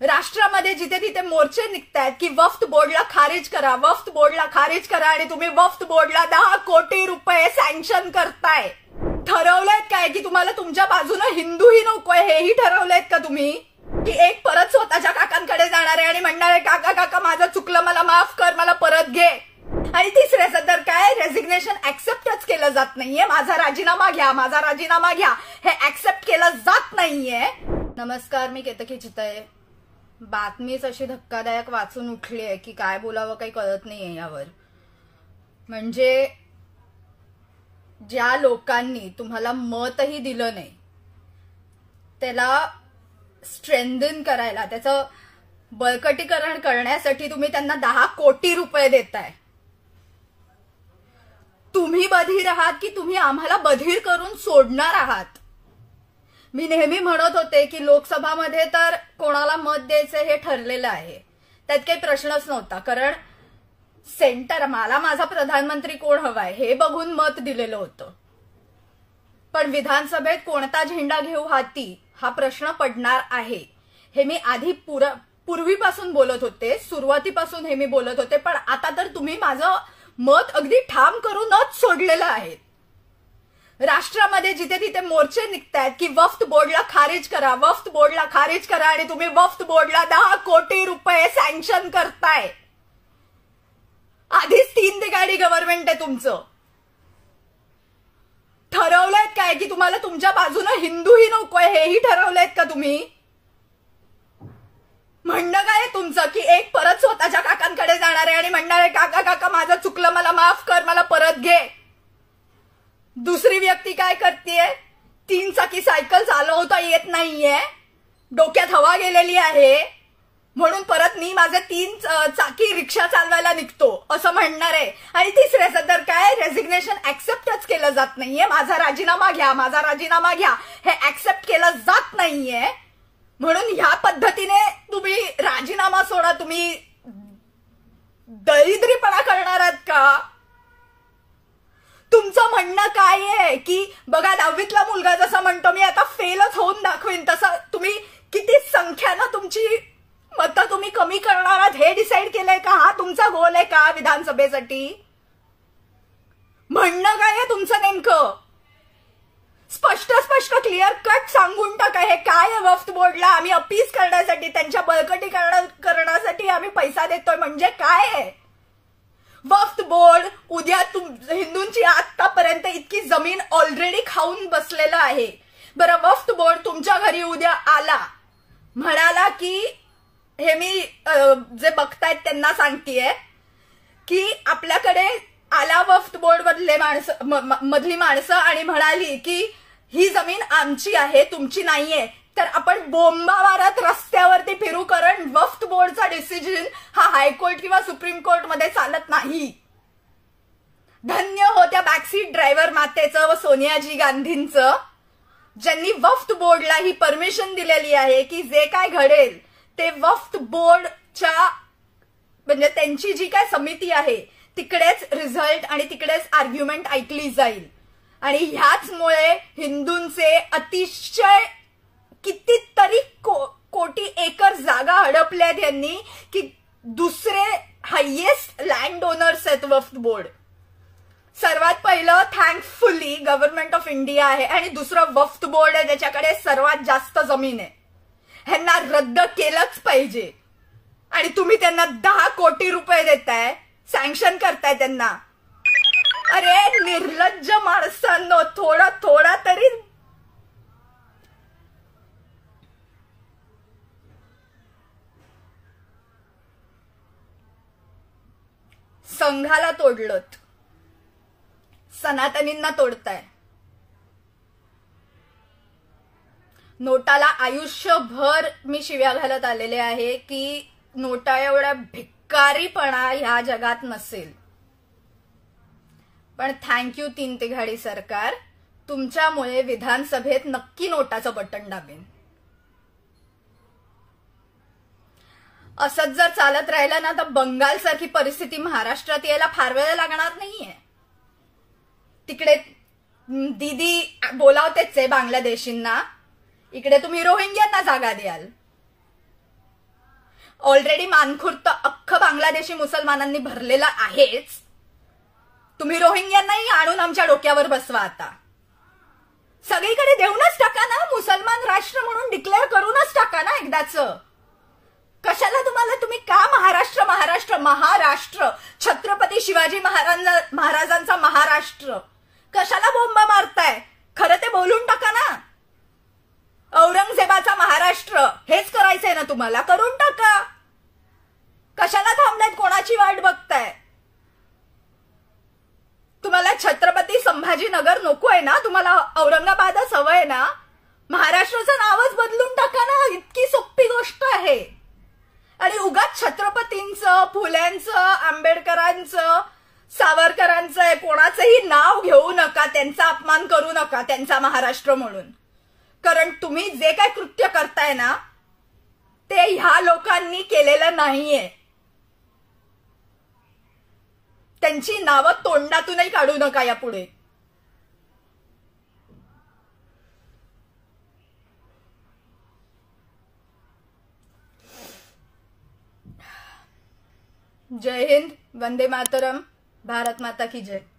राष्ट्रामध्ये जिथे तिथे मोर्चे निघतायत की वक्फ बोर्डला खारिज करा, वक्फ बोर्डला खारिज करा, आणि तुम्ही वक्फ बोर्डला 10 कोटी रुपये सँक्शन करताय. ठरवलंयत काय की तुम्हाला तुमच्या बाजूनं हिंदूही नकोय, हेही ठरवलंयत का तुम्ही? की एक परत स्वतःच्या काकांकडे जाणार आहे आणि म्हणणार आहे काका काका माझं चुकलं, मला माफ कर, मला परत घे. आणि तिसऱ्याचं तर काय, रेझिग्नेशन ऍक्सेप्टच केलं जात नाहीये. माझा राजीनामा घ्या, माझा राजीनामा घ्या, हे ऍक्सेप्ट केलं जात नाहीये. नमस्कार, मी केतकी चितळे. बातमीच अशी धक्कादायक वाचून उठली आहे की काय बोलावं काही कळत नाहीये यावर. म्हणजे ज्या लोकांनी तुम्हाला मतही दिलं नाही त्याला स्ट्रेंथन करायला, त्याचं बळकटीकरण करण्यासाठी तुम्ही त्यांना 10 कोटी रुपये देताय. तुम्ही बधीर आहात की तुम्ही आम्हाला बधीर करून सोडणार आहात? मी नेहमी म्हणत होते की लोकसभामध्ये तर कोणाला मत द्यायचं हे ठरलेलं आहे, त्यात काही प्रश्नच नव्हता. कारण सेंटर, मला माझा प्रधानमंत्री कोण हवाय हे बघून मत दिलेलं होतं. पण विधानसभेत कोणता झेंडा घेऊ हाती हा प्रश्न पडणार आहे हे मी आधी पूर्वीपासून बोलत होते, सुरुवातीपासून हे मी बोलत होते. पण आता तर तुम्ही माझं मत अगदी ठाम करूनच सोडलेलं आहे. राष्ट्रामध्ये जिथे तिथे मोर्चे निघतायत की वक्फ बोर्डला खारिज करा, वक्फ बोर्डला खारिज करा, आणि तुम्ही वक्फ बोर्डला 10 कोटी रुपये सँक्शन करताय. आधीच 3 तिगाडी गव्हर्नमेंट आहे तुमचं. ठरवलंयत काय की तुम्हाला तुमच्या बाजूनं हिंदूही नकोय, हेही ठरवलंयत का तुम्ही? म्हणणं काय तुमचं की एक परत स्वतःच्या काकांकडे जाणार आहे आणि म्हणणार आहे काका काका माझं चुकलं, मला माफ कर, मला परत घे. दुसरी व्यक्ती काय करतेय, 3 चाकी सायकल चालवता येत नाहीये, डोक्यात हवा गेलेली आहे, म्हणून परत मी माझे 3 चाकी रिक्षा चालवायला निघतो असं म्हणणार आहे. आणि तिसऱ्याचं तर काय, रेझिग्नेशन ऍक्सेप्टच केलं जात नाहीये. माझा राजीनामा घ्या, माझा राजीनामा घ्या, हे ऍक्सेप्ट केलं जात नाहीये. म्हणून ह्या पद्धतीने तुम्ही राजीनामा सोडा. तुम्ही दरिद्रीपणा करणार आहात का? तुमचं म्हणणं काय आहे की बघा 10वीतला मुलगा जसं म्हणतो मी आता फेलच होऊन दाखवीन, तसं तुम्ही किती संख्यानं तुमची मतं तुम्ही कमी करणार आहात हे डिसाईड केलंय का? हा तुमचा गोल आहे का विधानसभेसाठी? म्हणणं काय आहे तुमचं नेमकं? स्पष्ट क्लिअर कट सांगून टाका. हे काय आहे वक्फ बोर्डला आम्ही अपीज करण्यासाठी, त्यांच्या बळकटीकरण करण्यासाठी आम्ही पैसा देतोय म्हणजे काय आहे? वक्फ बोर्ड उद्या हिंदूंची आतापर्यंत इतकी जमीन ऑलरेडी खाऊन बसलेलं आहे. बरं, वक्फ बोर्ड तुमच्या घरी उद्या आला, म्हणाला की, हे मी जे बघतायत त्यांना सांगतेय की आपल्याकडे आला वक्फ बोर्ड मधली माणसं आणि म्हणाली की ही जमीन आमची आहे, तुमची नाहीये, तर आपण बोंबा मारत रस्त्यावरती फिरू, कारण वक्फ बोर्डचा डिसिजन हा हायकोर्ट किंवा सुप्रीम कोर्ट मध्ये चालत नाही. धन्य हो त्या बॅकसीट ड्रायव्हर मातेचं व सोनियाजी गांधींचं, ज्यांनी वक्फ बोर्डला ही परमिशन दिलेली आहे की जे काय घडेल ते वक्फ बोर्डच्या म्हणजे त्यांची जी काय समिती आहे तिकडेच रिझल्ट आणि तिकडेच आर्ग्युमेंट ऐकली जाईल. आणि ह्याचमुळे हिंदूंचे अतिशय कितीतरी कोटी एकर जागा हडपल्यात यांनी की दुसरे हायेस्ट लँड ओनर्स आहेत वक्फ बोर्ड. सर्वात पहिलं थँकफुली गव्हर्नमेंट ऑफ इंडिया आहे आणि दुसरं वक्फ बोर्ड आहे ज्याच्याकडे सर्वात जास्त जमीन आहे. ह्यांना रद्द केलंच पाहिजे. आणि तुम्ही त्यांना 10 कोटी रुपये देताय, सँक्शन करताय त्यांना. अरे निर्लज्ज माणसांनो, थोडा तरी संघाला तोडलत, सनातनींना तोडताय. नोटाला आयुष्यभर मी शिव्या घालत आलेले आहे की नोटा एवढा भिकारीपणा ह्या जगात नसेल. पण थँक्यू 3 तिघाडी सरकार, तुमच्यामुळे विधानसभेत नक्की नोटाचं बटन दाबेन. असंच जर चालत राहिलं ना तर बंगाल सारखी परिस्थिती महाराष्ट्रात यायला फार वेळ लागणार नाहीये. तिकडे दीदी बोलावतेच आहे बांगलादेशींना, इकडे तुम्ही रोहिंग्यांना जागा द्याल. ऑलरेडी मानखुर्द अख्खं बांगलादेशी मुसलमानांनी भरलेला आहेच. तुम्ही रोहिंग्यांनाही आणून आमच्या डोक्यावर बसवा. आता सगळीकडे देऊनच टाका ना, मुसलमान राष्ट्र म्हणून डिक्लेअर करूनच टाका ना एकदाच. कशाला तुम्हाला, तुम्ही का महाराष्ट्र महाराष्ट्र महाराष्ट्र छत्रपती शिवाजी महाराजांचा महाराष्ट्र कशाला बोंब मारताय? खरं ते बोलून टाका ना. औरंगजेबाचा महाराष्ट्र हेच करायचंय ना तुम्हाला, करून टाका. कशाला थांबलायत, कोणाची वाट बघताय? तुम्हाला छत्रपती संभाजीनगर नको आहे ना, तुम्हाला औरंगाबादच हवं आहे ना, महाराष्ट्राचं नावच बदलून टाका ना. इतकी सोपी गोष्ट आहे. आणि उगाच छत्रपतींचं, फुल्यांचं, आंबेडकरांचं, सावरकरांचं कोणाचंही नाव घेऊ नका, त्यांचा अपमान करू नका त्यांचा महाराष्ट्र म्हणून. कारण तुम्ही जे काय कृत्य करताय ना ते ह्या लोकांनी केलेलं नाहीये. त्यांची नावं तोंडातूनही काढू नका यापुढे. जय हिंद, वंदे मातरम, भारत माता की जय.